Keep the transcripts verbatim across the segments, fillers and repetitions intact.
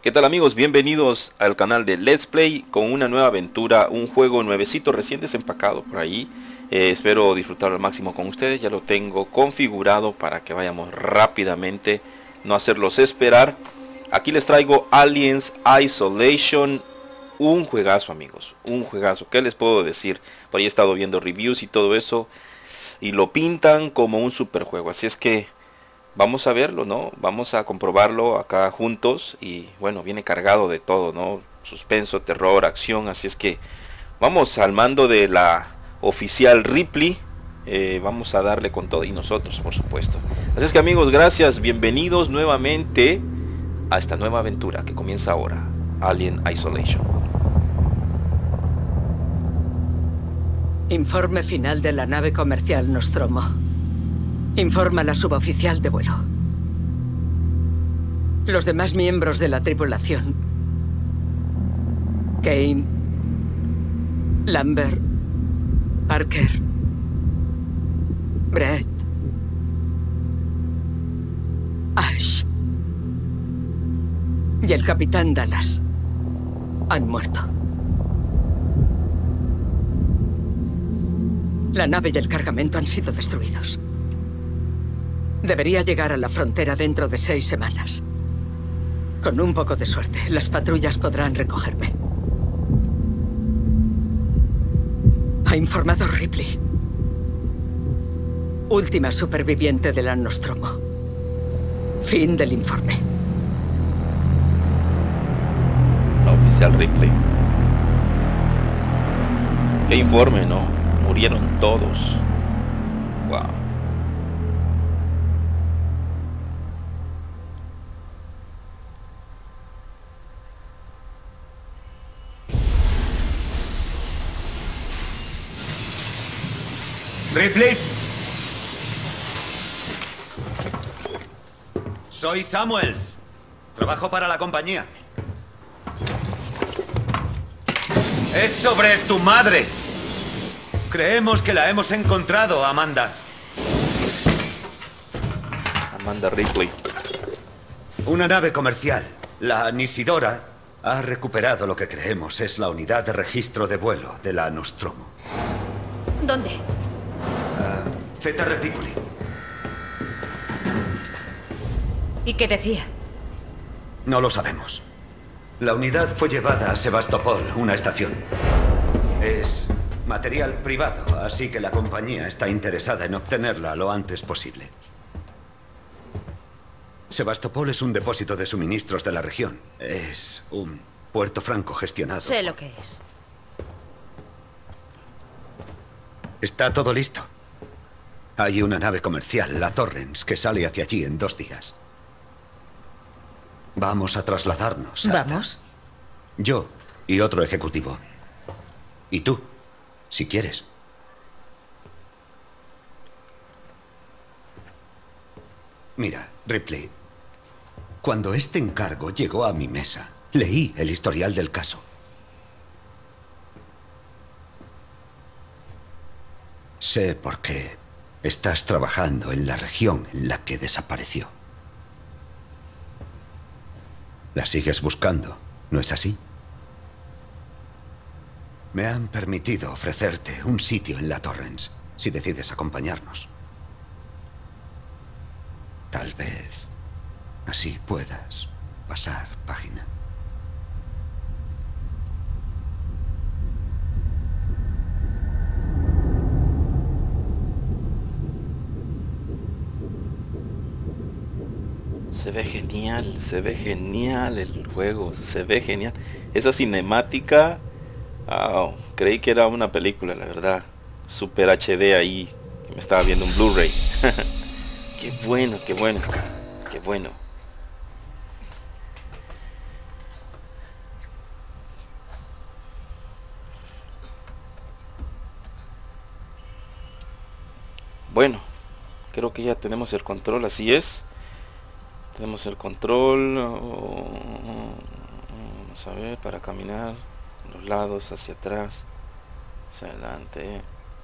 ¿Qué tal amigos? Bienvenidos al canal de Let's Play con una nueva aventura, un juego nuevecito, recién desempacado por ahí. Eh, espero disfrutarlo al máximo con ustedes, ya lo tengo configurado para que vayamos rápidamente, no hacerlos esperar. Aquí les traigo Aliens Isolation, un juegazo amigos, un juegazo. ¿Qué les puedo decir? Por ahí he estado viendo reviews y todo eso y lo pintan como un super juego, así es que vamos a verlo, ¿no? Vamos a comprobarlo acá juntos y bueno, viene cargado de todo, ¿no? Suspenso, terror, acción, así es que vamos al mando de la oficial Ripley, eh, vamos a darle con todo y nosotros, por supuesto. Así es que amigos, gracias, bienvenidos nuevamente a esta nueva aventura que comienza ahora, Alien Isolation. Informe final de la nave comercial Nostromo. Informa a la suboficial de vuelo. Los demás miembros de la tripulación: Kane, Lambert, Parker, Brett, Ash y el capitán Dallas han muerto. La nave y el cargamento han sido destruidos. Debería llegar a la frontera dentro de seis semanas. Con un poco de suerte, las patrullas podrán recogerme. Ha informado Ripley. Última superviviente de la Nostromo. Fin del informe. La oficial Ripley. ¿Qué informe, no? Murieron todos. Wow. Ripley. Soy Samuels. Trabajo para la compañía. Es sobre tu madre. Creemos que la hemos encontrado, Amanda. Amanda Ripley. Una nave comercial, la Nisidora, ha recuperado lo que creemos es la unidad de registro de vuelo de la Nostromo. ¿Dónde? Zeta Reticuli. ¿Y qué decía? No lo sabemos. La unidad fue llevada a Sebastopol, una estación. Es material privado, así que la compañía está interesada en obtenerla lo antes posible. Sebastopol es un depósito de suministros de la región. Es un puerto franco gestionado. Sé lo que es. Está todo listo. Hay una nave comercial, la Torrens, que sale hacia allí en dos días. Vamos a trasladarnos hasta... ¿Vamos? Yo y otro ejecutivo. Y tú, si quieres. Mira, Ripley, cuando este encargo llegó a mi mesa, leí el historial del caso. Sé por qué estás trabajando en la región en la que desapareció. La sigues buscando, ¿no es así? Me han permitido ofrecerte un sitio en la Torrens, si decides acompañarnos. Tal vez así puedas pasar página. Se ve genial, se ve genial el juego, se ve genial. Esa cinemática, oh, creí que era una película, la verdad. Super H D ahí, que me estaba viendo un Blu-ray. Qué bueno, qué bueno está, qué bueno. Bueno, creo que ya tenemos el control, así es. Tenemos el control. Vamos a ver, para caminar los lados, hacia atrás, hacia adelante.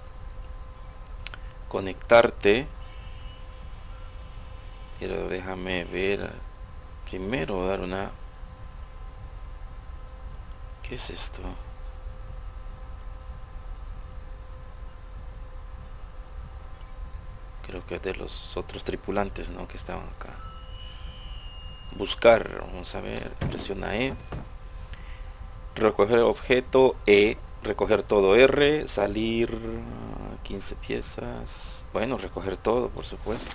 Conectarte. Pero déjame ver. Primero dar una ¿Qué es esto? Creo que es de los otros tripulantes, ¿no? Que estaban acá. Buscar, vamos a ver, presiona E. Recoger objeto E. Recoger todo R. Salir quince piezas. Bueno, recoger todo, por supuesto.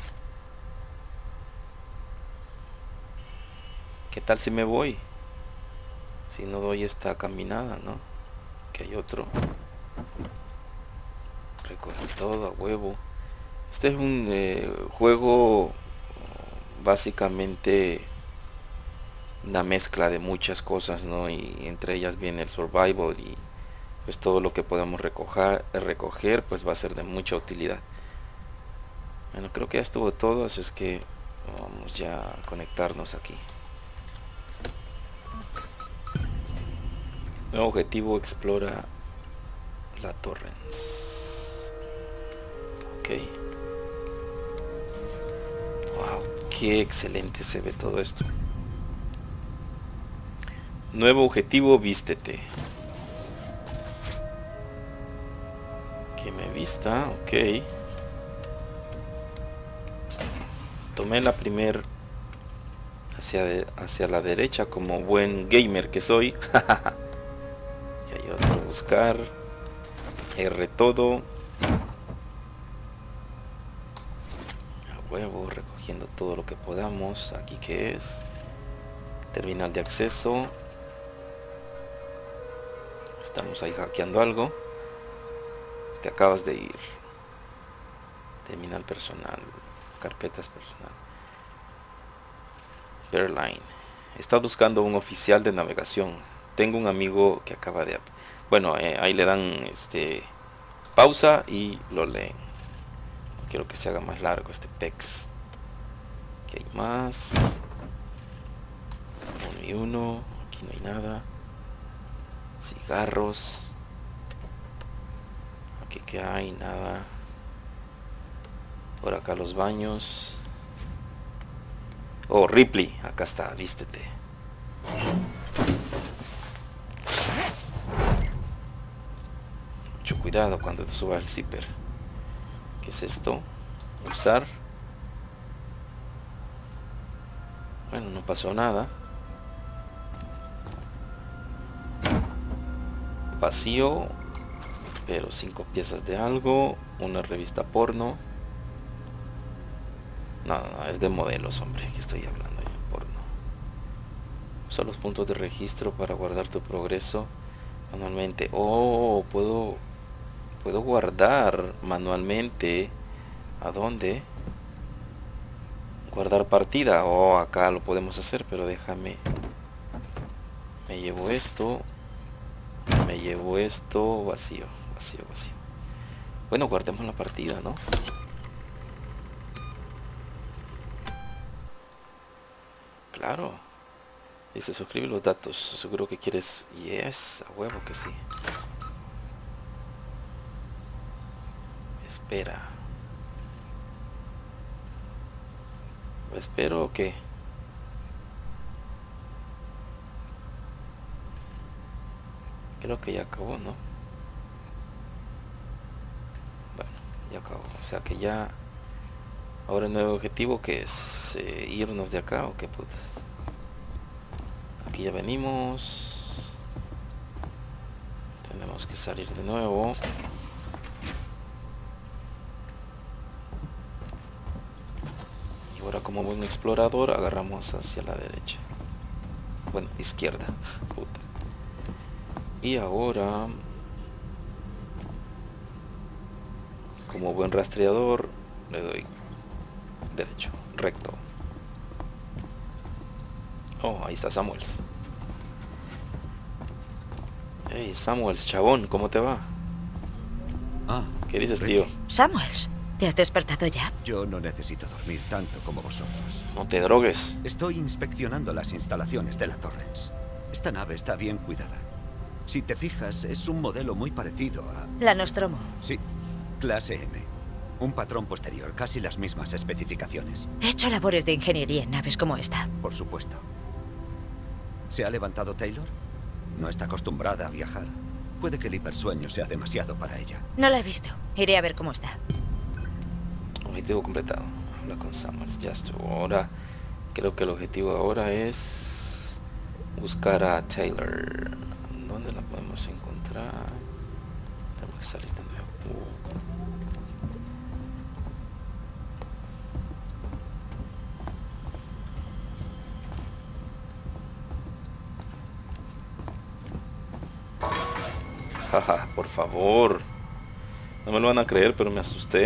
¿Qué tal si me voy? Si no doy esta caminada, ¿no? Que hay otro. Recoger todo a huevo. Este es un eh, juego básicamente una mezcla de muchas cosas, ¿no? Y entre ellas viene el survival y pues todo lo que podemos recoger, recoger pues va a ser de mucha utilidad. Bueno, creo que ya estuvo todo, así es que vamos ya a conectarnos aquí. Nuevo objetivo, explora la Torrens. Ok. Wow, qué excelente se ve todo esto. Nuevo objetivo, vístete. Que me vista, ok. Tomé la primer hacia, de, hacia la derecha como buen gamer que soy. Y hay otro, buscar. R todo. A huevo, recogiendo todo lo que podamos. Aquí que es terminal de acceso. Estamos ahí hackeando algo. Te acabas de ir. Terminal personal. Carpetas personal. Airline. Está buscando un oficial de navegación. Tengo un amigo que acaba de... Bueno, eh, ahí le dan este pausa y lo leen. No quiero que se haga más largo este text. Aquí hay más. Uno y uno. Aquí no hay nada. Cigarros. Aquí que hay nada. Por acá los baños. Oh, Ripley, acá está, vístete. Mucho cuidado cuando te suba el zipper. ¿Qué es esto? Usar. Bueno, no pasó nada. Vacío, pero cinco piezas de algo. Una revista porno. No, no, es de modelos, hombre, que estoy hablando yo, porno. Son los puntos de registro para guardar tu progreso manualmente. Oh, puedo puedo guardar manualmente. ¿A dónde? Guardar partida. Oh, acá lo podemos hacer, pero déjame. Me llevo esto. Me llevo esto. Vacío, vacío, vacío. Bueno, guardemos la partida, ¿no? Claro. Dice, suscribe los datos. Seguro que quieres. Yes, a huevo que sí. Espera. Espero que. Creo que ya acabó, ¿no? Bueno, ya acabó. O sea que ya. Ahora el nuevo objetivo que es eh, irnos de acá o qué putas. Aquí ya venimos. Tenemos que salir de nuevo. Y ahora como buen explorador agarramos hacia la derecha. Bueno, izquierda. Puta. Y ahora como buen rastreador le doy derecho, recto. Oh, ahí está Samuels. Hey, Samuels, chabón, ¿cómo te va? Ah, ¿Qué dices, Ricky. tío? Samuels, ¿te has despertado ya? Yo no necesito dormir tanto como vosotros. No te drogues. Estoy inspeccionando las instalaciones de la Torrens. Esta nave está bien cuidada. Si te fijas, es un modelo muy parecido a... La Nostromo. Sí, clase M. Un patrón posterior, casi las mismas especificaciones. He hecho labores de ingeniería en naves como esta. Por supuesto. ¿Se ha levantado Taylor? No está acostumbrada a viajar. Puede que el hipersueño sea demasiado para ella. No la he visto. Iré a ver cómo está. Objetivo completado. Habla con Samuels. Ya estuvo. Ahora, creo que el objetivo ahora es buscar a Taylor. ¿Dónde la podemos encontrar? Tenemos que salir de nuevo. Uh. Jaja, por favor. No me lo van a creer, pero me asusté.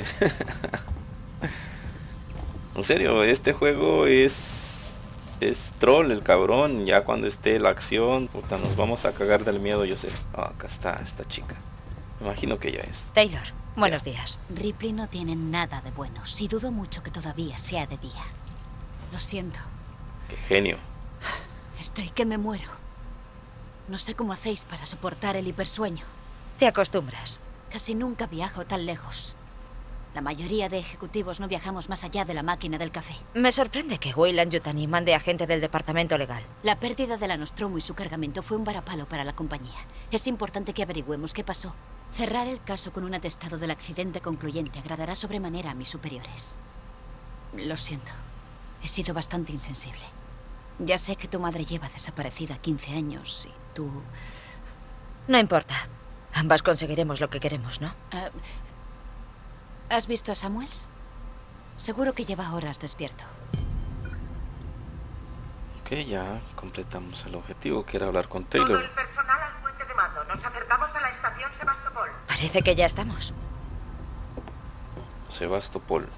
En serio, este juego es... Es troll el cabrón. Ya cuando esté la acción, puta, nos vamos a cagar del miedo, yo sé. Oh, acá está esta chica. Me imagino que ella es. Taylor, buenos Ya. días. Ripley no tiene nada de buenos y dudo mucho que todavía sea de día. Lo siento. Qué genio. Estoy que me muero. No sé cómo hacéis para soportar el hipersueño. Te acostumbras. Casi nunca viajo tan lejos. La mayoría de ejecutivos no viajamos más allá de la máquina del café. Me sorprende que Weyland-Yutani mande a gente del departamento legal. La pérdida de la Nostromo y su cargamento fue un varapalo para la compañía. Es importante que averigüemos qué pasó. Cerrar el caso con un atestado del accidente concluyente agradará sobremanera a mis superiores. Lo siento. He sido bastante insensible. Ya sé que tu madre lleva desaparecida quince años y tú... No importa. Ambas conseguiremos lo que queremos, ¿no? Ah, ¿has visto a Samuels? Seguro que lleva horas despierto. Ok, ya completamos el objetivo, que era hablar con Todo Taylor. el personal al puente de mando. Nos acercamos a la estación Sebastopol. Parece que ya estamos. Sebastopol.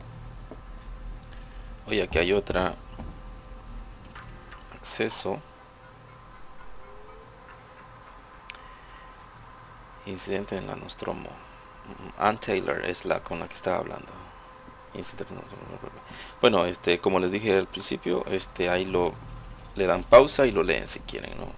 Oye, aquí hay otra. Acceso. Incidente en la Nostromo. Ann Taylor es la con la que estaba hablando. Incidente... Bueno, este, como les dije al principio, este, ahí lo le dan pausa y lo leen si quieren, ¿no?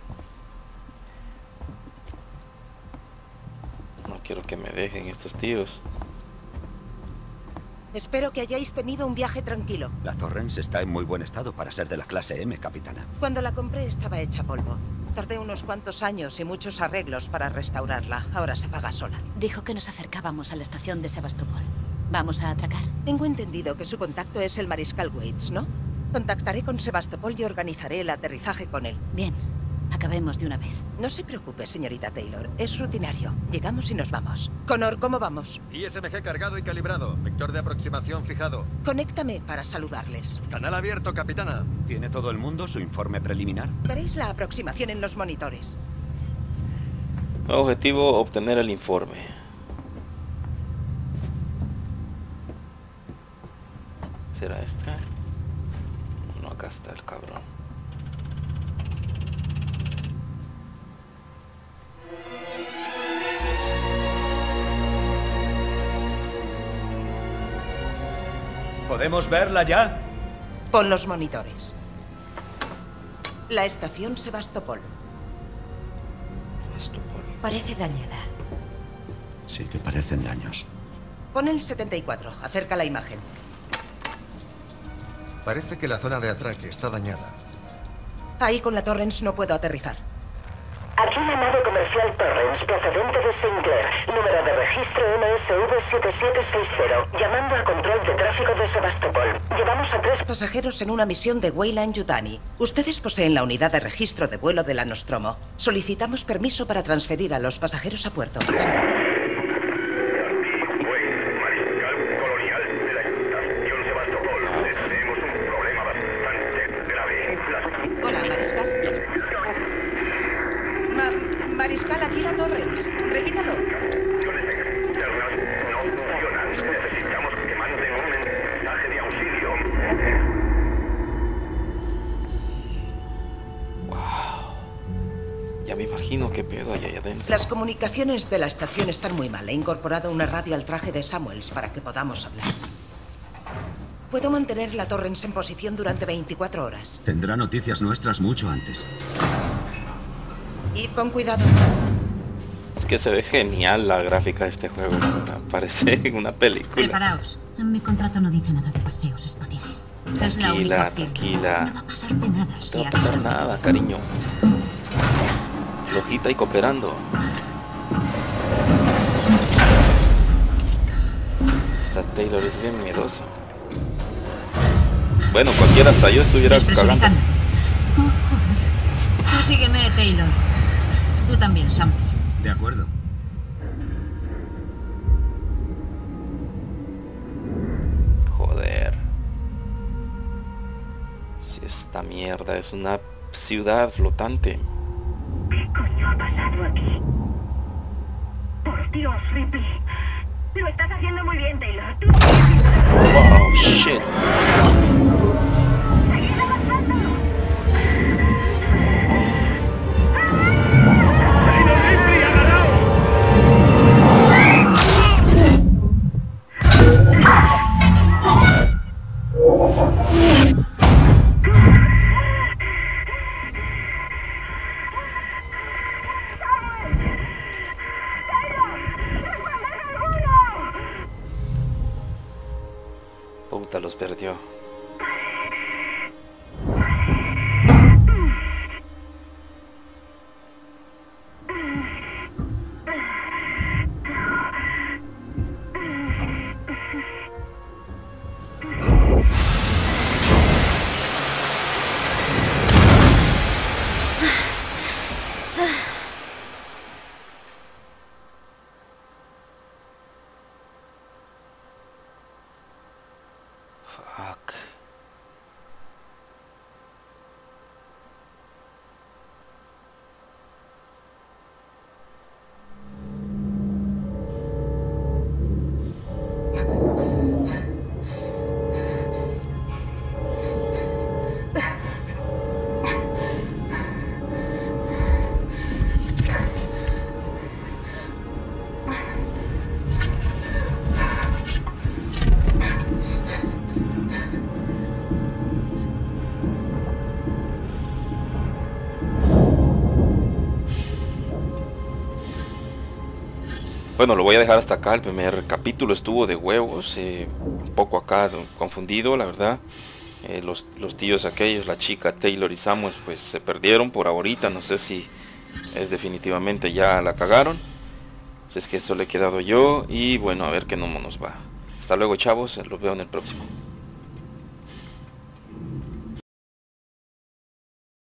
No quiero que me dejen estos tíos. Espero que hayáis tenido un viaje tranquilo. La Torrens está en muy buen estado para ser de la clase M, capitana. Cuando la compré estaba hecha polvo. Tardé unos cuantos años y muchos arreglos para restaurarla. Ahora se paga sola. Dijo que nos acercábamos a la estación de Sebastopol. ¿Vamos a atracar? Tengo entendido que su contacto es el mariscal Waits, ¿no? Contactaré con Sebastopol y organizaré el aterrizaje con él. Bien, acabemos de una vez. No se preocupe, señorita Taylor. Es rutinario. Llegamos y nos vamos. Connor, ¿cómo vamos? I S M G cargado y calibrado. Vector de aproximación fijado. Conéctame para saludarles. Canal abierto, capitana. ¿Tiene todo el mundo su informe preliminar? Veréis la aproximación en los monitores. Objetivo, obtener el informe. ¿Será este? No, acá está el cabrón. ¿Podemos verla ya? Pon los monitores. La estación Sebastopol. Sebastopol. Parece dañada. Sí que parecen daños. Pon el setenta y cuatro. Acerca la imagen. Parece que la zona de atraque está dañada. Ahí con la Torrens no puedo aterrizar. Aquí la nave comercial Torrens, procedente de Sinclair, número de registro M S V siete siete seis cero, llamando a control de tráfico de Sebastopol. Llevamos a tres Pasajeros en una misión de Weyland-Yutani. Ustedes poseen la unidad de registro de vuelo de la Nostromo. Solicitamos permiso para transferir a los pasajeros a puerto. Hola, Mariscal. Ma- Mariscal, aquí la Torrens. Repítalo. Necesitamos que manden un mensaje de auxilio. Ya me imagino qué pedo hay ahí adentro. Las comunicaciones de la estación están muy mal. He incorporado una radio al traje de Samuels para que podamos hablar. Puedo mantener la Torrens en posición durante veinticuatro horas. Tendrá noticias nuestras mucho antes. Id con cuidado. Es que se ve genial la gráfica de este juego. Parece una película. Preparaos. En mi contrato no dice nada de paseos espaciales. Es la Tranquila, única opción. tranquila. No va a pasarte nada No si te va a haces pasar nada, cariño. flojita y cooperando. Esta Taylor es bien miedosa. Bueno, cualquiera, hasta yo estuviera cagando. Tú sígueme, Taylor. Tú también, Sam. De acuerdo. Joder. Si esta mierda es una ciudad flotante. ¿Qué coño ha pasado aquí? Por Dios, Ripley. Lo estás haciendo muy bien, Taylor. Tú sigues haciéndolo. Wow, shit. ¡Seguid avanzando! ¡Taylor, Ripley, agarraos! Puta, los perdió. Fuck. Bueno, lo voy a dejar hasta acá. El primer capítulo estuvo de huevos, eh, un poco acá confundido, la verdad. Eh, los, los tíos aquellos, la chica Taylor y Samuel, pues se perdieron por ahorita. No sé si es definitivamente ya la cagaron. Si es que eso le he quedado yo. Y bueno, a ver qué no nos va. Hasta luego, chavos. Los veo en el próximo.